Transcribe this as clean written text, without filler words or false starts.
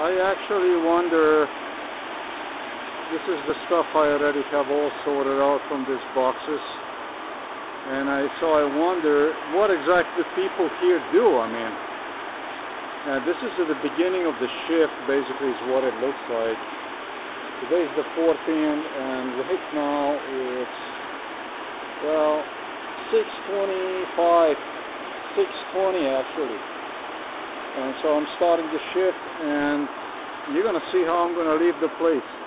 I actually wonder, this is the stuff I already have all sorted out from these boxes, and so I wonder what exactly people here do. I mean, this is at the beginning of the shift, basically, is what it looks like. Today is the 14th, and right now it's, well, 6:25, 6:20 actually. And so I'm starting the shift, and you're going to see how I'm going to leave the place.